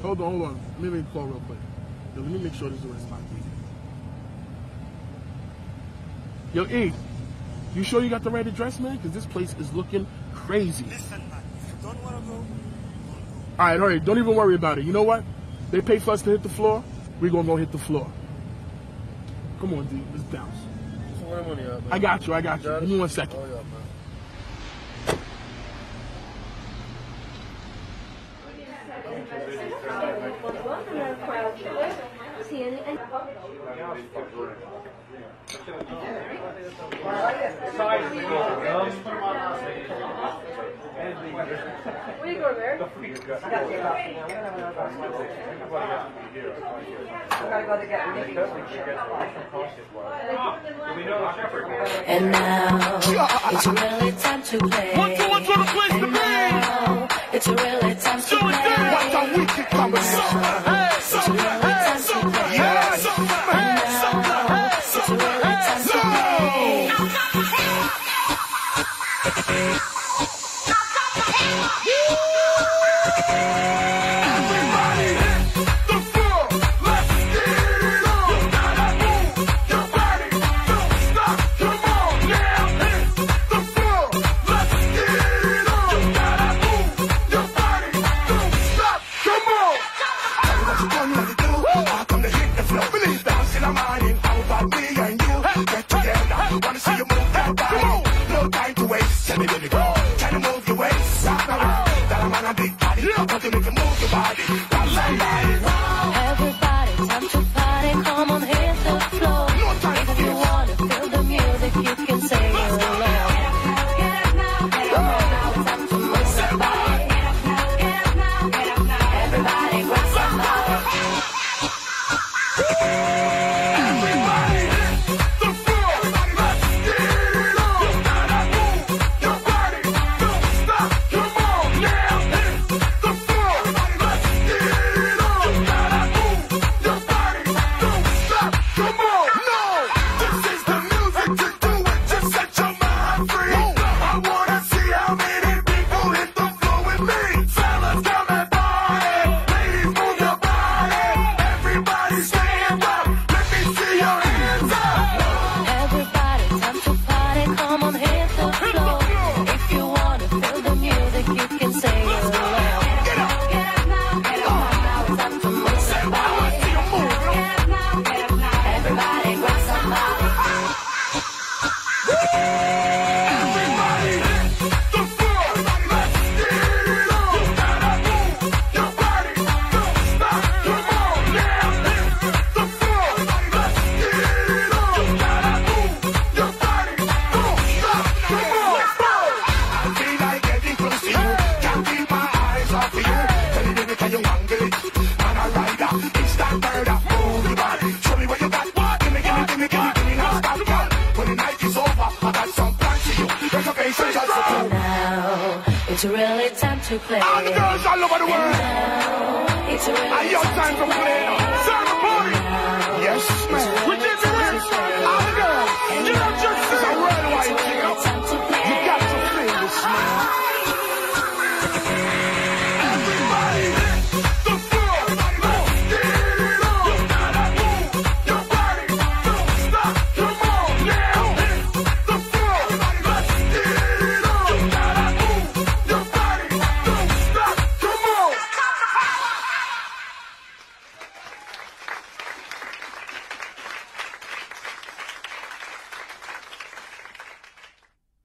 Hold on. Let me make a call real quick. Yo, let me make sure this is the right spot. Yo, E, you sure you got the right address, man? Because this place is looking crazy. Listen, man, if you don't want to go, all right. Don't even worry about it. You know what? They pay for us to hit the floor. We're going to go hit the floor. Come on, D. Let's bounce. I got you. Give me 1 second. Oh, yeah, man. Where you going there? I gotta go to get And now it's really time to play. What's the place to be? It's really time to play. What's a wicked conversation? It's really time to play. It's really time to Everybody hit the floor. Let's get it on. You gotta move your body. Don't stop. Come on now. Hit the floor. Let's get it on. You gotta move your body. Don't stop. Come on. Tell me what you gonna do. I come to hit the floor. Believe dance in the morning. How about me and you? Get together. Wanna see you move that body. No time to waste. Tell me where you go. Try to move your waist. Rock around. That I'm on a big body. Want to make you move your body. Everybody, time to party. Come on, hit the floor. If you wanna feel the music, you can sing along. Come on now, time to move somebody. Everybody, grab somebody. Everybody hit the floor. Let's get it on. You gotta move your body. Don't stop. Come on now. Hit the floor. Let's get it on. You gotta move your body. Don't stop. Come on. No. This is the music to do it. Just set your mind free. I wanna see how many people hit the floor with me. Fellas, come and party. Ladies, move your body. Everybody stand up. Let me see your hands up. Everybody, time to party. Come on, hit the floor. If you wanna feel the music, you can sing along. Get up. Time to move somebody. Everybody, grab somebody. Everybody hit the floor. Let's get it on. You gotta move your body. Don't stop. Come on now. Hit the floor. Let's get it on. You gotta move your body. Don't stop. Come on. I feel like getting close to you. Can't keep my eyes off of you. Tell me, baby, can you wangle it? Man, a rider. Instant murder. Move your body. Show me what you got. Give me now. Stop, girl. When the night is over, I got some plans for you. Reservation just for two. Now it's really time to play. All the girls all over the world. Now it's really Are your time to play now? Serve the party. Yes, man. We give you this. All the girls. Get up your